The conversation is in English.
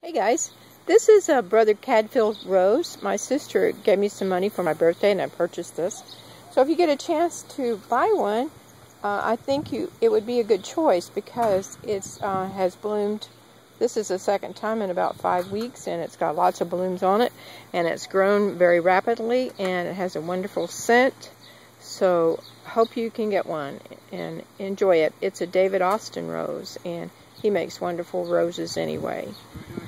Hey guys, this is a Brother Cadfael rose. My sister gave me some money for my birthday and I purchased this. So if you get a chance to buy one, I think it would be a good choice because it has bloomed. This is the second time in about 5 weeks and it's got lots of blooms on it and it's grown very rapidly and it has a wonderful scent. So hope you can get one and enjoy it. It's a David Austin rose and he makes wonderful roses anyway.